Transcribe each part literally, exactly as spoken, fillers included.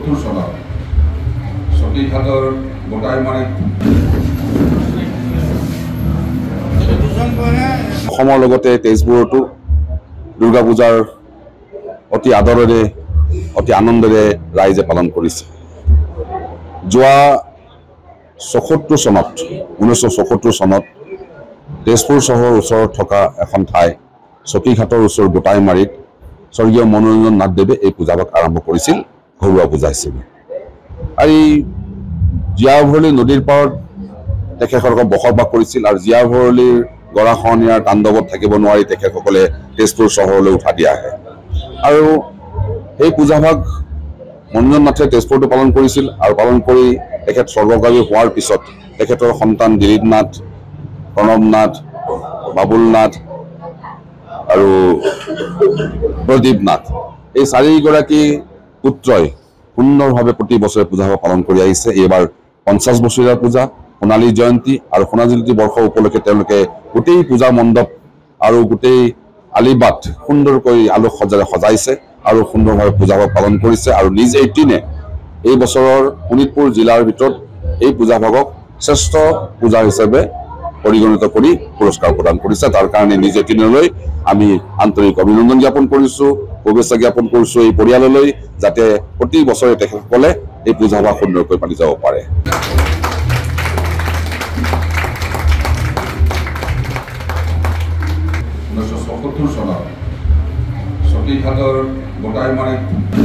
সত্তৰ চনত সতীঘাটৰ গোটাইমাৰীত অসমৰ লগতে তেজপুৰতো দুৰ্গা পূজাৰ অতি আদৰেৰে অতি আনন্দেৰে ৰাইজে পালন কৰিছে। যোৱা চৌসত্তৰ চনত ঊনৈছশ চৌসত্তৰ চনত তেজপুৰ চহৰৰ ওচৰত থকা এখন ঠাই চকীঘাটৰ ওচৰ গোটাইমাৰীত স্বৰ্গীয় মনোৰঞ্জন নাথদেৱে এই পূজাভাগ আৰম্ভ কৰিছিল ঘৰুৱা পূজা হিচাপে। আৰু এই জীয়া ভৰলী নদীৰ পাৰত তেখেতসকলক বসবাস কৰিছিল আৰু জীয়া ভৰলীৰ গৰাখহনীয়াৰ তাণ্ডৱত থাকিব নোৱাৰি তেখেতসকলে তেজপুৰ চহৰলৈ উঠা দিয়া আহে। আৰু এই পূজাভাগ মনোৰঞ্জন নাথে তেজপুৰতো পালন কৰিছিল আৰু পালন কৰি তেখেত স্বৰ্গগামী হোৱাৰ পিছত তেখেতৰ সন্তান দিলীপ নাথ, প্ৰণৱ নাথ, বাবুল নাথ আৰু প্ৰদীপ নাথ এই চাৰিগৰাকী পুত্ৰই সুন্দৰভাৱে প্ৰতি বছৰে পূজাভাগ পালন কৰি আহিছে। এইবাৰ পঞ্চাছ বছৰীয়া পূজা, সোণালী জয়ন্তী আৰু সোণালী জয়ন্তী বৰ্ষ উপলক্ষে তেওঁলোকে গোটেই পূজা মণ্ডপ আৰু গোটেই আলিবাট সুন্দৰকৈ আলোকসজ্জাৰে সজাইছে আৰু সুন্দৰভাৱে পূজাভাগ পালন কৰিছে। আৰু নিজ এইটিনে এই বছৰৰ শোণিতপুৰ জিলাৰ ভিতৰত এই পূজাভাগক শ্ৰেষ্ঠ পূজা হিচাপে পৰিগণিত কৰি পুৰস্কাৰ প্ৰদান কৰিছে। তাৰ কাৰণে নিজ এইটিনলৈ আমি আন্তৰিক অভিনন্দন জ্ঞাপন কৰিছোঁ, শুভেচ্ছা জ্ঞাপন কৰিছোঁ এই পৰিয়াললৈ, যাতে প্ৰতি বছৰে তেখেতসকলে এই পূজাভাগ সুন্দৰকৈ পালি যাব পাৰে। ঊনৈছশ চৌসত্তৰ চনত সতীঘাটৰ গোটাইমাৰীত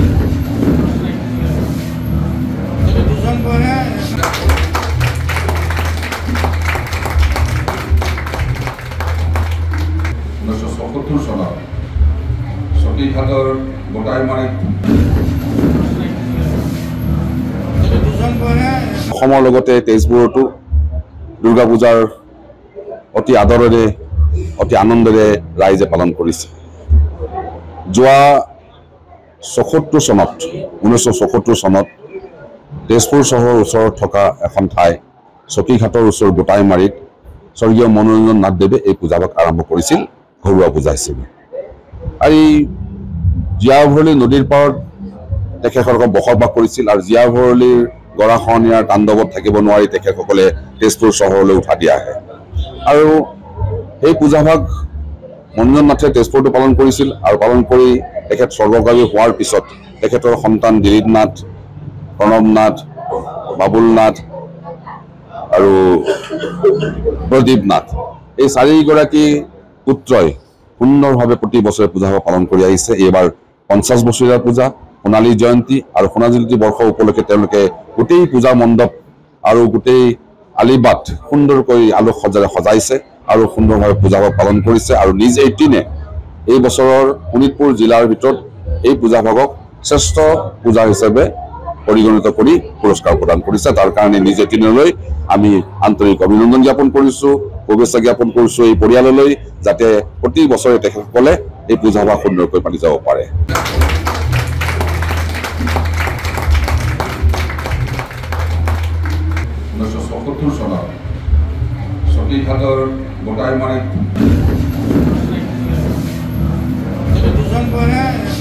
ঊনৈছশ চৌসত্তৰ চনত সতীঘাটৰ গোটাইমাৰীত অসমৰ লগতে তেজপুৰতো দুৰ্গা পূজাৰ অতি আদৰেৰে অতি আনন্দেৰে ৰাইজে পালন কৰিছে। যোৱা চৌসত্তৰ চনত ঊনৈছশ চৌসত্তৰ চনত তেজপুৰ চহৰৰ ওচৰত থকা এখন ঠাই চকীঘাটৰ ওচৰ গোটাইমাৰীত স্বৰ্গীয় মনোৰঞ্জন নাথদেৱে এই পূজাভাগ আৰম্ভ কৰিছিল ঘৰুৱা পূজা হিচাপে। আৰু এই জীয়া ভৰলী নদীৰ পাৰত তেখেতসকলক বসবাস কৰিছিল আৰু জীয়া ভৰলীৰ গৰাখহনীয়াৰ তাণ্ডৱত থাকিব নোৱাৰি তেখেতসকলে তেজপুৰ চহৰলৈ উঠা দিয়া আহে। আৰু এই পূজাভাগ মনোৰঞ্জন নাথে তেজপুৰতো পালন কৰিছিল আৰু পালন কৰি তেখেত স্বৰ্গগামী হোৱাৰ পিছত তেখেতৰ সন্তান দিলীপ নাথ, প্ৰণৱ নাথ, বাবুল নাথ আৰু প্ৰদীপ নাথ এই চাৰিগৰাকী পুত্ৰই সুন্দৰভাৱে প্ৰতি বছৰে পূজাভাগ পালন কৰি আহিছে। এইবাৰ পঞ্চাছ বছৰীয়া পূজা, সোণালী জয়ন্তী আৰু সোণালী জয়ন্তী বৰ্ষ উপলক্ষে তেওঁলোকে গোটেই পূজা মণ্ডপ আৰু গোটেই আলিবাট সুন্দৰকৈ আলোকসজ্জাৰে সজাইছে আৰু সুন্দৰভাৱে পূজাভাগ পালন কৰিছে। আৰু নিজ এইটিনে এই বছৰৰ শোণিতপুৰ জিলাৰ ভিতৰত এই পূজাভাগক শ্ৰেষ্ঠ পূজা হিচাপে পৰিগণিত কৰি পুৰস্কাৰ প্ৰদান কৰিছে। তাৰ কাৰণে নিজ এইটিনলৈ আমি আন্তৰিক অভিনন্দন জ্ঞাপন কৰিছোঁ, শুভেচ্ছা জ্ঞাপন কৰিছোঁ এই পৰিয়াললৈ, যাতে প্ৰতি বছৰে তেখেতসকলে এই পূজাভাগ সুন্দৰকৈ পালি যাব পাৰে। ঊনৈছশ চৌসত্তৰ চনত সতীঘাটৰ গোটাইমাৰীত